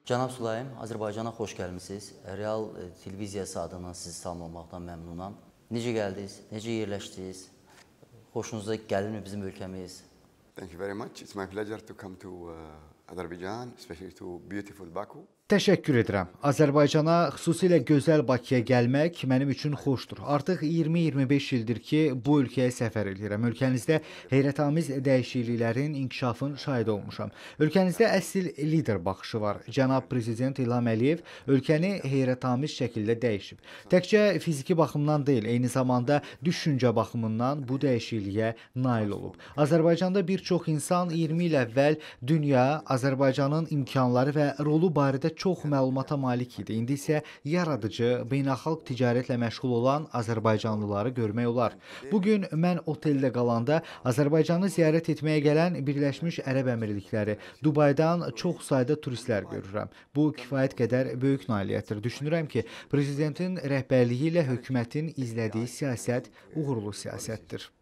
Cənab Sulayim, Azərbaycana xoş gəlmisiniz. Real televiziyası adından sizi salamlamaqdan məmnunam. Necə gəldiniz, necə yerləşdiniz? Xoşunuza gəlirmi bizim ölkəmiz? Thank you very much. It's my pleasure to come to Azerbaijan, especially to beautiful Baku. Təşəkkür edirəm. Azərbaycana, xüsusilə gözəl Bakıya gəlmək mənim üçün xoşdur. Artıq 20-25 ildir ki, bu ölkəyə səfər edirəm. Ölkənizdə heyrətamiz dəyişikliklərin, inkişafın şahidi olmuşam. Ölkənizdə əsl lider baxışı var. Cənab Prezident İlham Əliyev ölkəni heyrətamiz şəkildə dəyişib. Təkcə fiziki baxımdan deyil, eyni zamanda düşüncə baxımından bu dəyişikliyə nail olub. Azərbaycanda bir çox insan 20 il əvvəl dünya, Azərbaycanın imkanları və rolu barədə çox məlumata malik idi. İndi isə yaradıcı, beynəlxalq ticarətlə məşğul olan Azərbaycanlıları görmək olar. Bugün mən oteldə qalanda Azərbaycanı ziyarət etməyə gələn Birləşmiş Ərəb Əmirlikləri, Dubaydan çox sayda turistlər görürəm. Bu kifayət qədər böyük nailiyyətdir. Düşünürəm ki, Prezidentin rəhbərliyi ilə hökumətin izlədiyi siyasət uğurlu siyasətdir.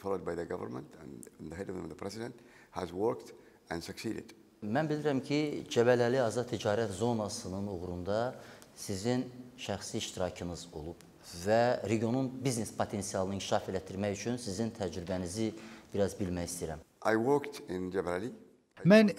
Mən bilirəm ki, Cəbələli Azad Ticarət Zonasının uğrunda sizin şəxsi iştirakınız olub və regionun biznes potensialını inkişaf elətdirmək üçün sizin təcrübənizi biraz bilmək istəyirəm. Mən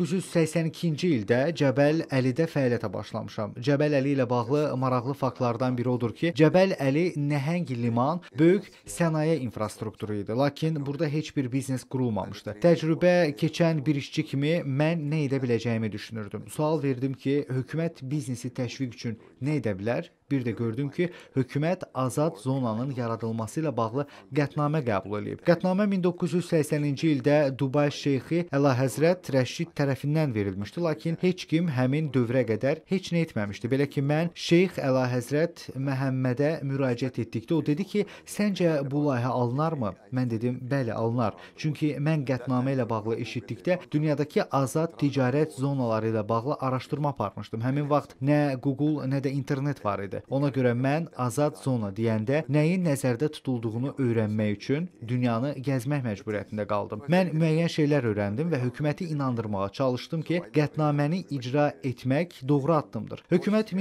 1982-ci ildə Cəbəl Əlidə fəaliyyətə başlamışam. Cəbəl Əli ilə bağlı maraqlı faktlardan biri odur ki, Cəbəl Əli nəhəng liman, böyük sənaye infrastrukturu idi. Lakin burada heç bir biznes qurulmamışdı. Təcrübə keçən bir işçi kimi mən nə edə biləcəyimi düşünürdüm. Sual verdim ki, hökumət biznesi təşviq üçün nə edə bilər? Bir də gördüm ki, hökumət azad zonanın yaradılması ilə bağlı qətnamə qəbul edib. Qətnamə 1980-ci ildə Dubay şeyxi Əlahəzrət Rəşid tərəfindən verilmişdi, lakin heç kim həmin dövrə qədər heç nə etməmişdi. Belə ki, mən Şeyx Əlahəzrət Məhəmmədə müraciət etdikdə o dedi ki, səncə bu layihə alınarmı? Mən dedim, bəli, alınar. Çünki mən qətnamə ilə bağlı eşitdikdə dünyadakı azad ticarət zonaları ilə bağlı araşdırma aparmışdım. Həmin vaxt nə Google, nə də internet var idi. Ona görə mən azad zona deyəndə nəyin nəzərdə tutulduğunu öyrənmək üçün dünyanı gəzmək məcburiyyətində qaldım. Mən müəyyən şeylər öyrəndim və hökuməti inandırmağa çalışdım ki, qətnaməni icra etmək doğru addımdır. Hökumət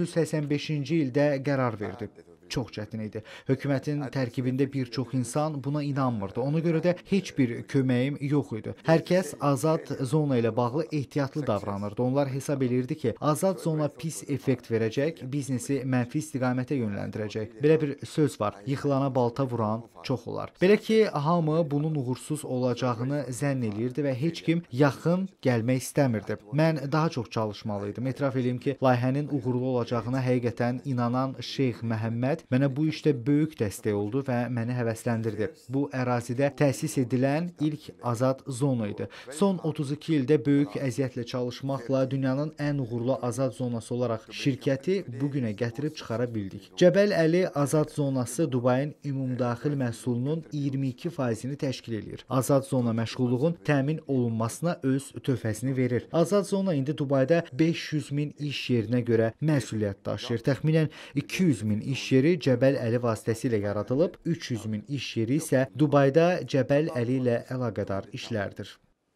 1985-ci ildə qərar verdi. Çox çətin idi. Hökumətin tərkibində bir çox insan buna inanmırdı. Ona görə də heç bir köməyim yox idi. Hər kəs azad zona ilə bağlı ehtiyatlı davranırdı. Onlar hesab edirdi ki, azad zona pis effekt verəcək, biznesi mənfi istiqamətə yönləndirəcək. Belə bir söz var, yıxılana balta vuran çox olar. Belə ki, hamı bunun uğursuz olacağını zənn eləyirdi və heç kim yaxın gəlmək istəmirdi. Mən daha çox çalışmalıydım. Etiraf edeyim ki, layihənin uğurlu olacağına həqiqətən inanan Şeyx Məhəmməd mənə bu işdə böyük dəstək oldu və məni həvəsləndirdi. Bu ərazidə təsis edilən ilk azad zona idi. Son 32 ildə böyük əziyyətlə çalışmaqla dünyanın ən uğurlu azad zonası olaraq şirkəti bugünə gətirib çıxara bildik. Cəbəl Əli azad zonası Dubayın ümumdaxil məhsulunun 22%-ni təşkil edir. Azad zona məşğulluğun təmin olunmasına öz töhfəsini verir. Azad zona indi Dubayda 500 min iş yerinə görə məsuliyyət daşıyır. Təxminən 200 min iş yeri Cəbəl Əli vasitəsilə yaradılıb, 300 min iş yeri isə Dubayda Cəbəl Əli ilə əlaqədar işlərdir.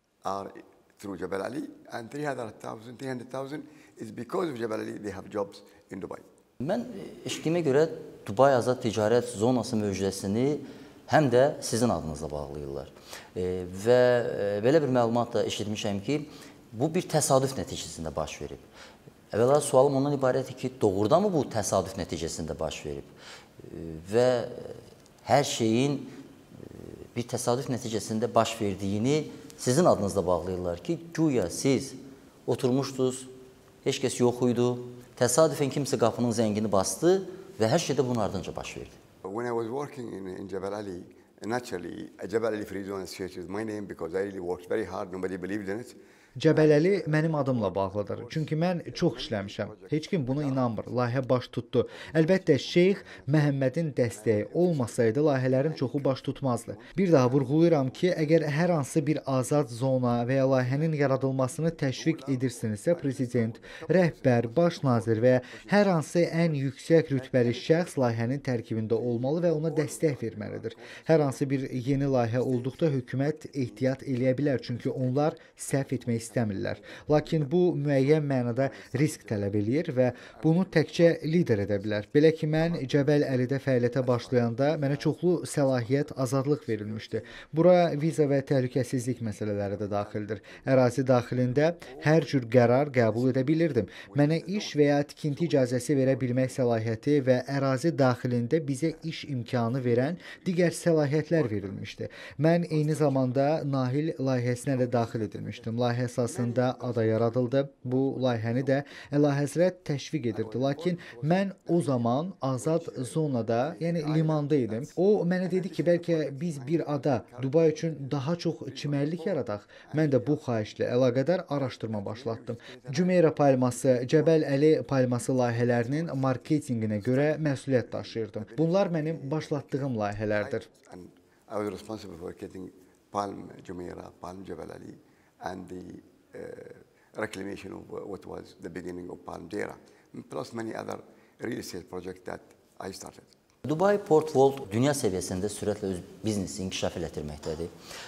Mən eşitdiyimə görə Dubay Azad Ticarət Zonası mövcudəsini həm də sizin adınızla bağlayırlar. Və belə bir məlumat da eşitmişəm ki, bu bir təsadüf nəticəsində baş verib. Əvvəla sualım ondan ibarətdir ki, doğrudanmı bu təsadüf nəticəsində baş verib? Və hər şeyin bir təsadüf nəticəsində baş verdiyini sizin adınızla bağlayırlar ki, güya siz oturmuşdunuz, heç kəs yox idi, təsadüfən kimsə qapının zəngini bastı və hər şey də bunun ardınca baş verdi. When I was working in Jebel Ali, naturally, Jebel Ali Free Zone Association is my name because I really worked very hard, nobody believed in it. Cəbələli mənim adımla bağlıdır. Çünki mən çox işləmişəm. Heç kim buna inanmır. Layihə baş tutdu. Əlbəttə, Şeyx Məhəmmədin dəstəyi olmasaydı, layihələrin çoxu baş tutmazdı. Bir daha vurğulayıram ki, əgər hər hansı bir azad zona və ya layihənin yaradılmasını təşviq edirsinizsə, prezident, rəhbər, baş nazir və ya hər hansı ən yüksək rütbəli şəxs layihənin tərkibində olmalı və ona dəstək verməlidir. Hər hansı bir yeni layihə olduqda hökumət ehtiyat eləyə bilər, çünki onlar səhv etmək vermək istəmirlər. Lakin bu müəyyən mənada risk tələb eləyir və bunu təkcə lider edə bilər. Belə ki, mən Cəbəl Əlidə fəaliyyətə başlayanda mənə çoxlu səlahiyyət, azadlıq verilmişdi. Bura viza və təhlükəsizlik məsələləri də daxildir. Ərazi daxilində hər cür qərar qəbul edə bilirdim. Mənə iş və ya tikinti icazəsi verə bilmək səlahiyyəti və ərazi daxilində bizə iş imkanı verən digər səlahiyyətlər verilmişdi. Mən eyni zamanda Nahil layihəsinə də daxil edilmişdim. Layihə əsasında ada yaradıldı. Bu layihəni də Əlahəzrət təşviq edirdi. Lakin mən o zaman azad zonada, yəni limanda idim. O mənə dedi ki, bəlkə biz bir ada Dubay üçün daha çox çimərlik yaradaq. Mən də bu xahişlə əlaqədar araşdırma başlatdım. Cümeyra palması, Cəbəl Əli palması layihələrinin marketinqinə görə məsuliyyət daşıyırdım. Bunlar mənim başlatdığım layihələrdir. I was responsible for getting Palm Jumeirah, Palm Jebel Ali, and the reclamation of what was the beginning of Palm Jumeirah, plus many other real estate projects that I started. Dubai Port World dünya səviyyəsində sürətlə öz biznesi inkişaf elətdirməkdədir.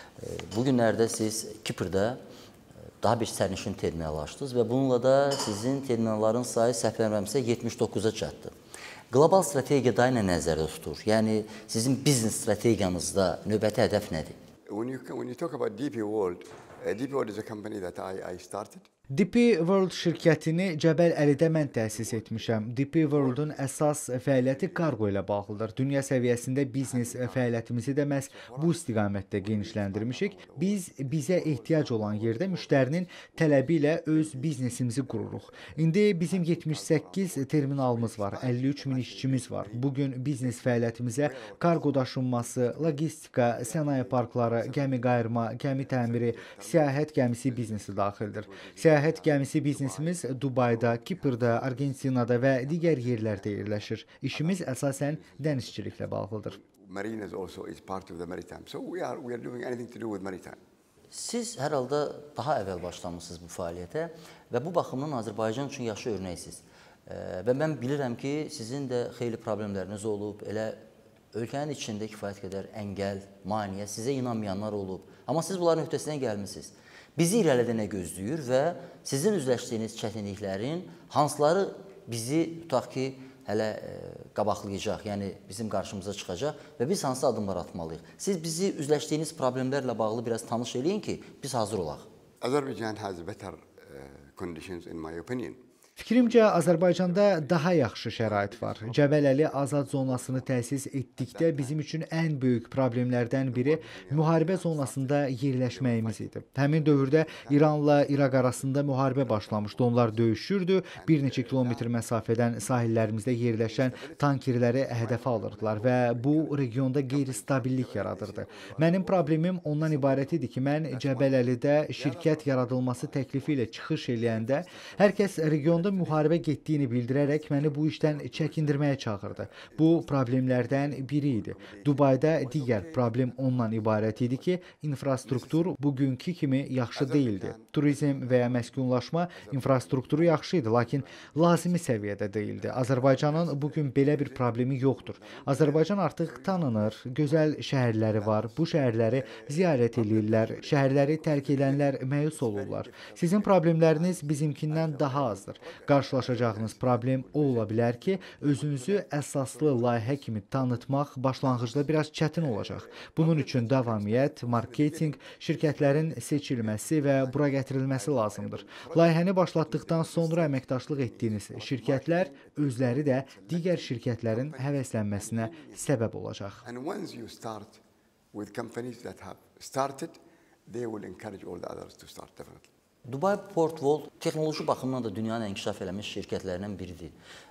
Bu günlərdə siz Kiprdə daha bir sərnişin terminalı açdınız və bununla da sizin terminalların sayı səhv eləmirəmsə 79-a çatdı. Qlobal strategiya da nə nəzərdə tutur? Yəni sizin biznes strategiyanızda növbəti hədəf nədir? When you talk about DP World, DP World is a company that I started. DP World şirkətini Cəbəl Əlidə mən təsis etmişəm. DP World-un əsas fəaliyyəti qargo ilə bağlıdır. Dünya səviyyəsində biznes fəaliyyətimizi də məhz bu istiqamətdə genişləndirmişik. Biz bizə ehtiyac olan yerdə müştərinin tələbi ilə öz biznesimizi qururuq. İndi bizim 78 terminalımız var, 53 min işçimiz var. Bugün biznes fəaliyyətimizə qargo daşınması, logistika, sənaye parkları, gəmi qayırma, gəmi təmiri, səyahət gəmisi biznesi daxildir. Səyahət gəmisi biznesimiz Dubayda, Kiprdə, Argentinada və digər yerlərdə yerləşir. İşimiz əsasən dənizçiliklə bağlıdır. Marinas also is part of the maritime. So we are doing anything to do with maritime. Siz hər halda daha əvvəl başlamışsınız bu fəaliyyətə və bu baxımdan Azərbaycan üçün yaxşı örnəksiniz. Və mən bilirəm ki, sizin də xeyli problemləriniz olub, elə ölkənin içində kifayət qədər əngəl, maneə, sizə inanmayanlar olub. Amma siz bunların öhdəsindən gəlmişsiniz. Bizi irəlidə nə gözləyir və sizin üzləşdiyiniz çətinliklərin hansıları bizi tutaq ki, hələ qabaqlayacaq, yəni bizim qarşımıza çıxacaq və biz hansı adımlar atmalıyıq? Siz bizi üzləşdiyiniz problemlərlə bağlı biraz tanış eləyin ki, biz hazır olaq. Azerbaijan has better conditions in my opinion. Fikrimcə, Azərbaycanda daha yaxşı şərait var. Cəbəl Əli azad zonasını təsis etdikdə bizim üçün ən böyük problemlərdən biri müharibə zonasında yerləşməyimiz idi. Həmin dövrdə İranla İraq arasında müharibə başlamışdı. Onlar döyüşürdü, bir neçə kilometr məsafədən sahillərimizdə yerləşən tankerləri hədəfə alırdılar və bu regionda qeyri-stabillik yaradırdı. Mənim problemim ondan ibarət idi ki, mən Cəbəl Əlidə şirkət yaradılması təklifi ilə çıxış eləyəndə hər kəs regionda müharibə getdiyini bildirərək məni bu işdən çəkindirməyə çağırdı. Bu problemlərdən biri idi. Dubayda digər problem ondan ibarət idi ki, infrastruktur bugünkü kimi yaxşı deyildi. Turizm və ya məskunlaşma infrastrukturu yaxşı idi, lakin lazımi səviyyədə deyildi. Azərbaycanın bugün belə bir problemi yoxdur. Azərbaycan artıq tanınır, gözəl şəhərləri var, bu şəhərləri ziyarət edirlər, şəhərləri tərk edənlər məyus olurlar. Sizin problemləriniz bizimkindən daha azdır. Qarşılaşacağınız problem o ola bilər ki, özünüzü əsaslı layihə kimi tanıtmaq başlanğıcda biraz çətin olacaq. Bunun üçün davamiyyət, marketinq, şirkətlərin seçilməsi və bura gətirilməsi lazımdır. Layihəni başlatdıqdan sonra əməkdaşlıq etdiyiniz şirkətlər özləri də digər şirkətlərin həvəslənməsinə səbəb olacaq. And once you start with companies that have started, they will encourage all the others to start definitely. Dubai Port World texnoloji baxımdan da dünyanın inkişaf eləmiş şirkətlərindən biridir.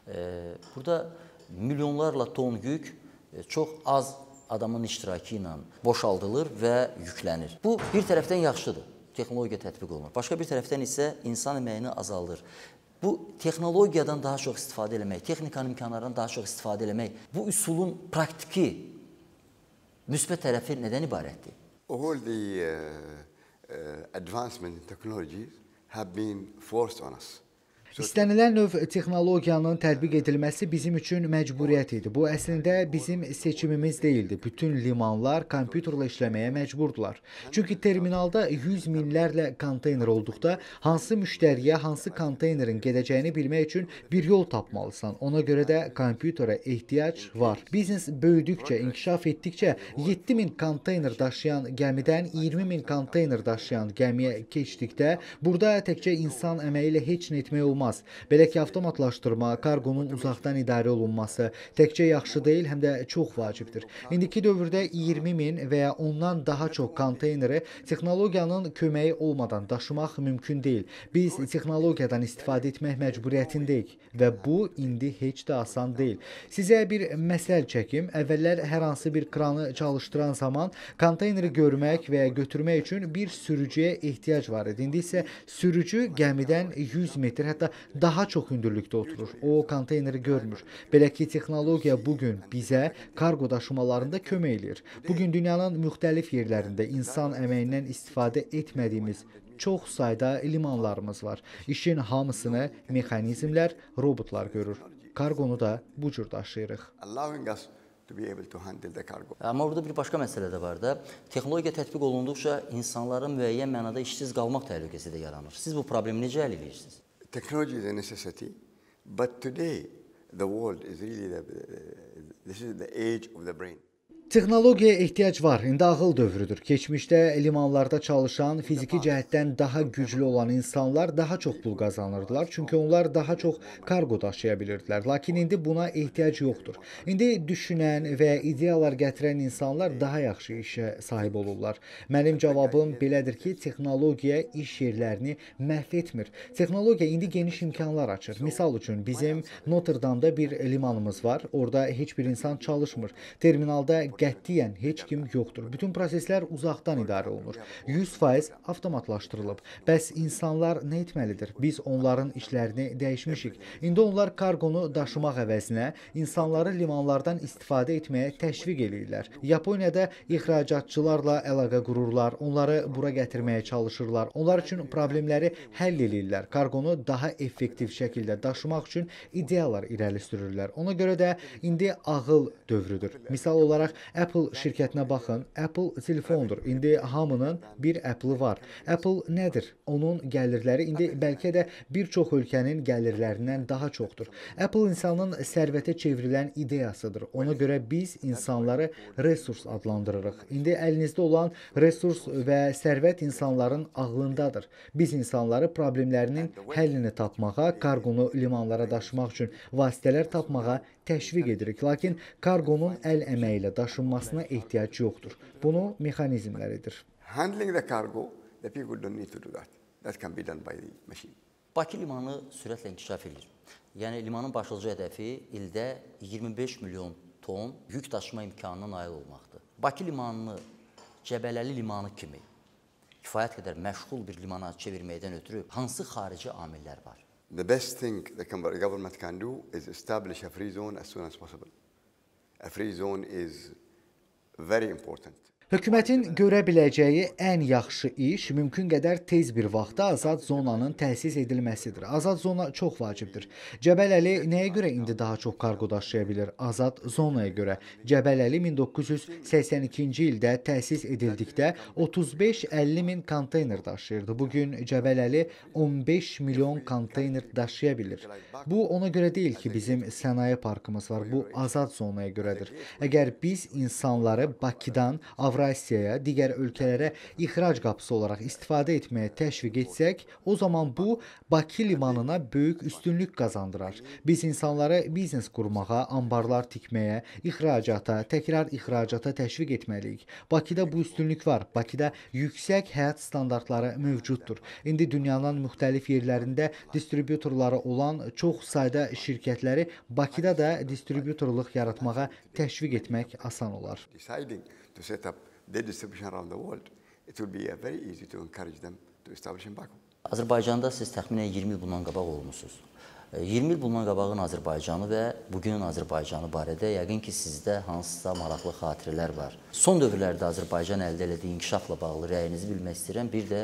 Burada milyonlarla ton yük çox az adamın iştirakı ilə boşaldılır və yüklənir. Bu bir tərəfdən yaxşıdır, texnologiya tətbiq olunur. Başqa bir tərəfdən isə insan əməyini azaldır. Bu texnologiyadan daha çox istifadə eləmək, texnikanın imkanlarından daha çox istifadə eləmək, bu üsulun praktiki müsbət tərəfi nədən ibarətdir? All the advancement in technologies have been forced on us. İstənilən növ texnologiyanın tətbiq edilməsi bizim üçün məcburiyyət idi. Bu əslində bizim seçimimiz deyildi. Bütün limanlar kompüterlə işləməyə məcburdular. Çünki terminalda 100 minlərlə konteyner olduqda hansı müştəriyə hansı konteynerin gedəcəyini bilmək üçün bir yol tapmalısan. Ona görə də kompüterə ehtiyac var. Biznes böyüdükcə, inkişaf etdikcə 7000 konteyner daşıyan gəmidən 20.000 konteyner daşıyan gəmiyə keçdikdə burada təkcə insan əməyi ilə heç nə etmək olmaz. Belə ki, avtomatlaşdırma, karqonun uzaqdan idarə olunması təkcə yaxşı deyil, həm də çox vacibdir. İndiki dövrdə 20.000 və ya ondan daha çox konteyneri texnologiyanın köməyi olmadan daşımaq mümkün deyil. Biz texnologiyadan istifadə etmək məcburiyyətindəyik və bu indi heç də asan deyil. Sizə bir məsəl çəkim. Əvvəllər hər hansı bir kranı çalışdıran zaman konteyneri görmək və ya götürmək üçün bir sürücüyə ehtiyac var idi. İndi isə sürücü gəmidən 100 metr, hətta daha çox hündürlükdə oturur. O konteyneri görmür. Belə ki, texnologiya bugün bizə kargo daşımalarında kömək eləyir. Bugün dünyanın müxtəlif yerlərində insan əməyindən istifadə etmədiyimiz çox sayda limanlarımız var. İşin hamısını mexanizmlər, robotlar görür. Kargonu da bu cür daşıyırıq. Amma burada bir başqa məsələ də var da, texnologiya tətbiq olunduqca insanların müəyyən mənada işsiz qalmaq təhlükəsi də yaranır. Siz bu problemi necə həll edirsiniz? Technology is a necessity, but today the world is really this is the age of the brain. Texnologiyaya ehtiyac var. İndi ağıl dövrüdür. Keçmişdə limanlarda çalışan, fiziki cəhətdən daha güclü olan insanlar daha çox pul qazanırdılar. Çünki onlar daha çox kargo daşıya bilirdilər. Lakin indi buna ehtiyac yoxdur. İndi düşünən və ideyalar gətirən insanlar daha yaxşı işə sahib olurlar. Mənim cavabım belədir ki, texnologiya iş yerlərini məhv etmir. Texnologiya indi geniş imkanlar açır. Misal üçün, bizim Notre Dame'da bir limanımız var. Orada heç bir insan çalışmır. Terminalda qətiyyən heç kim yoxdur. Bütün proseslər uzaqdan idarə olunur. 100% avtomatlaşdırılıb. Bəs insanlar nə etməlidir? Biz onların işlərini dəyişmişik. İndi onlar kargonu daşımaq əvəzinə insanları limanlardan istifadə etməyə təşviq eləyirlər. Yaponiyada ixracatçılarla əlaqə qururlar, onları bura gətirməyə çalışırlar. Onlar üçün problemləri həll eləyirlər. Kargonu daha effektiv şəkildə daşımaq üçün ideyalar irəli sürürlər. Ona görə də indi ağıl dövrüdür. Misal olaraq Apple şirkətinə baxın. Apple telefondur. İndi hamının bir Apple-ı var. Apple nədir? Onun gəlirləri indi bəlkə də bir çox ölkənin gəlirlərindən daha çoxdur. Apple insanın sərvətə çevrilən ideyasıdır. Ona görə biz insanları resurs adlandırırıq. İndi əlinizdə olan resurs və sərvət insanların ağlındadır. Biz insanları problemlərinin həllini tapmağa, kargonu limanlara daşımaq üçün vasitələr tapmağa təşviq edirik. Lakin kargonun əl əməyi ilə daşınmasına ehtiyac yoxdur. Bunu mexanizmlər edir. Handling the cargo, the people don't need to do that. That can be done by the machine. Bakı limanı sürətlə inkişaf edir. Yəni limanın başlıca hədəfi ildə 25 milyon ton yük daşıma imkanına nail olmaqdır. Bakı limanını Cəbələli limanı kimi kifayət qədər məşğul bir limana çevirməkdən ötürü hansı xarici amillər var? The best thing the government can do is establish a free zone as soon as possible. A free zone is very important. Hökumətin görə biləcəyi ən yaxşı iş mümkün qədər tez bir vaxtda azad zonanın təsis edilməsidir. Azad zona çox vacibdir. Cəbələli nəyə görə indi daha çox kargo daşıya bilir? Azad zonaya görə. Cəbələli 1982-ci ildə təsis edildikdə 35-50 min konteyner daşıyırdı. Bugün Cəbələli 15 milyon konteyner daşıya bilir. Bu ona görə deyil ki, bizim sənaye parkımız var. Bu azad zonaya görədir. Əgər biz insanları Bakıdan Avrasiyaya, digər ölkələrə ixrac qapısı olaraq istifadə etməyə təşviq etsək, o zaman bu Bakı limanına böyük üstünlük qazandırar. Biz insanları biznes qurmağa, ambarlar tikməyə, ixracata, təkrar ixracata təşviq etməliyik. Bakıda bu üstünlük var. Bakıda yüksək həyat standartları mövcuddur. İndi dünyanın müxtəlif yerlərində distributorları olan çox sayda şirkətləri Bakıda da distributorluq yaratmağa təşviq etmək asan olar. To set up their distribution around the world, it will be very easy to encourage them to establish in Baku. Azərbaycanda siz təxminən 20 il bundan qabaq olmusunuz. 20 il bundan qabağın Azərbaycanı və bugünün Azərbaycanı barədə yəqin ki, sizdə hansısa maraqlı xatirələr var. Son dövrlərdə Azərbaycan əldə elədiyi inkişafla bağlı rəyinizi bilmək istəyirəm. Bir də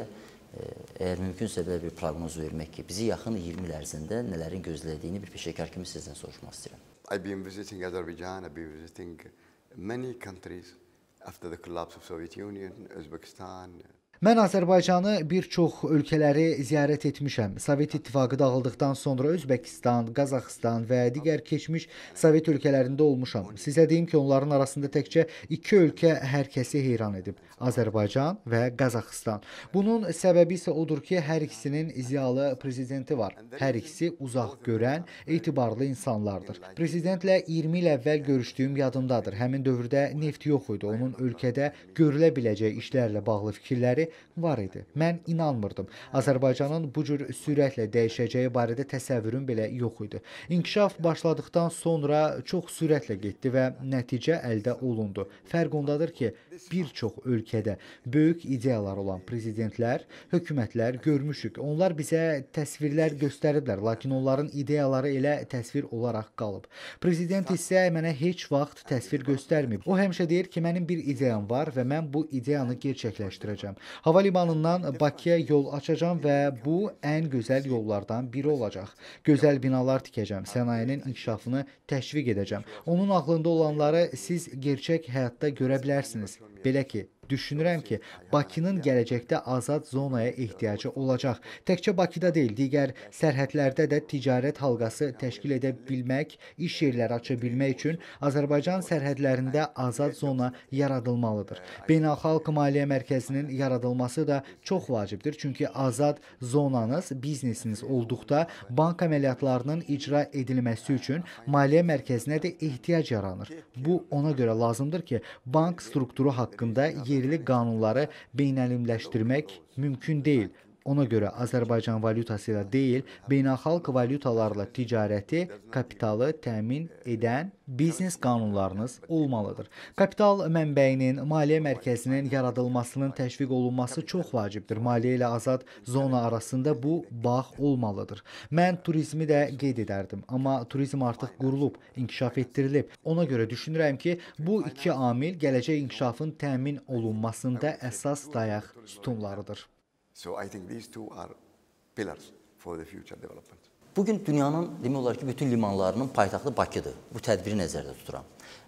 Əgər mümkünsə belə bir proqnoz vermək ki, bizi yaxın 20 il ərzində nələrin gözlədiyini bir peşəkar kimi sizdən soruşmaq istəyirəm. I've been visiting Azerbaijan, I've been visiting many countries after the collapse of Soviet Union, Uzbekistan. Mən Azərbaycanı bir çox ölkələri ziyarət etmişəm. Sovet İttifaqı dağıldıqdan sonra Özbəkistan, Qazaxıstan və digər keçmiş Sovet ölkələrində olmuşam. Sizə deyim ki, onların arasında təkcə iki ölkə hər kəsi heyran edib. Azərbaycan və Qazaxıstan. Bunun səbəbi isə odur ki, hər ikisinin ziyalı prezidenti var. Hər ikisi uzaq görən, etibarlı insanlardır. Prezidentlə 20 il əvvəl görüşdüyüm yadımdadır. Həmin dövrdə neft yox idi. Onun ölkədə görülə biləcək işlərlə bağlı fikirləri var idi. Mən inanmırdım. Azərbaycanın bu cür sürətlə dəyişəcəyi barədə təsəvvürüm belə yox idi. İnkişaf başladıqdan sonra çox sürətlə getdi və nəticə əldə olundu. Fərq ondadır ki, bir çox ölkədə böyük ideyalar olan prezidentlər, hökumətlər görmüşük. Onlar bizə təsvirlər göstəriblər, lakin onların ideyaları elə təsvir olaraq qalıb. Prezident isə mənə heç vaxt təsvir göstərməyib. O həmişə deyir ki, mənim bir ideyam var və mən bu ideyanı gerçəkləşdirəcəm. Hava limanından Bakıya yol açacağam və bu ən gözəl yollardan biri olacaq. Gözəl binalar tikəcəm, sənayenin inkişafını təşviq edəcəm. Onun ağlında olanları siz gerçək həyatda görə bilərsiniz. Belə ki, düşünürəm ki, Bakının gələcəkdə azad zonaya ehtiyacı olacaq. Təkcə Bakıda deyil, digər sərhədlərdə də ticarət halqası təşkil edə bilmək, iş yerləri aça bilmək üçün Azərbaycan sərhədlərində azad zona yaradılmalıdır. Beynəlxalq Maliyyə Mərkəzinin yaradılması da çox vacibdir. Çünki azad zonanız, biznesiniz olduqda bank əməliyyatlarının icra edilməsi üçün Maliyyə Mərkəzinə də ehtiyac yaranır. Bu ona görə lazımdır ki, bank strukturu haqqında yerli qanunları beynəlimləşdirmək mümkün deyil. Ona görə Azərbaycan valyutası ilə deyil, beynəlxalq valyutalarla ticarəti, kapitalı təmin edən biznes qanunlarınız olmalıdır. Kapital mənbəyinin, maliyyə mərkəzinin yaradılmasının təşviq olunması çox vacibdir. Maliyyə ilə azad zona arasında bu bağ olmalıdır. Mən turizmi də qeyd edərdim, amma turizm artıq qurulub, inkişaf etdirilib. Ona görə düşünürəm ki, bu iki amil gələcək inkişafın təmin olunmasında əsas dayaq sütunlarıdır. So I think these two are pillars for the future development. Bugün dünyanın demək olar ki, bütün limanlarının paytaxtı Bakıdır. Bu tədbiri nəzərdə tuturam.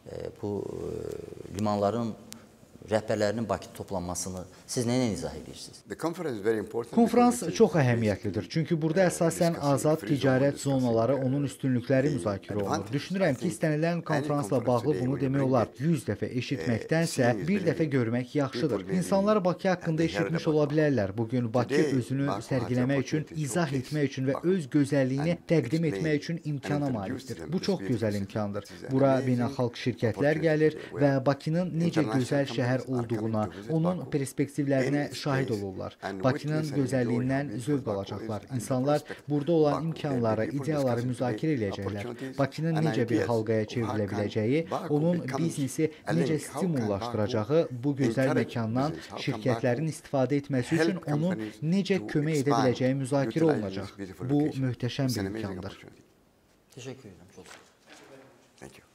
Bu limanların rəhbərlərinin Bakıda toplanmasını siz nə ilə izah edirsiniz? Konfrans çox əhəmiyyətlidir. Çünki burada əsasən azad ticarət zonaları, onun üstünlükləri müzakirə olunur. Düşünürəm ki, istənilən konfransla bağlı bunu demək olar. 100 dəfə eşitməkdənsə bir dəfə görmək yaxşıdır. İnsanlar Bakı haqqında eşitmiş ola bilərlər. Bugün Bakı özünü sərgiləmək üçün, izah etmək üçün və öz gözəlliyini təqdim etmək üçün imkana malikdir. Bu çox gözəl imkandır. Bura beynəlxalq şirkətlər gəlir və Bakının necə gözəl şəhər olduğuna, onun perspektivlərinə şahid olurlar. Bakının gözəlliyindən zövq alacaqlar. İnsanlar burada olan imkanları, ideyaları müzakirə edəcəklər. Bakının necə bir halqaya çevrilə biləcəyi, onun biznesi necə stimullaşdıracağı bu gözəl məkandan şirkətlərin istifadə etməsi üçün onun necə kömək edə biləcəyi müzakirə olunacaq. Bu möhtəşəm bir imkandır. Təşəkkür edirəm. Çox sağ olun. Thank you.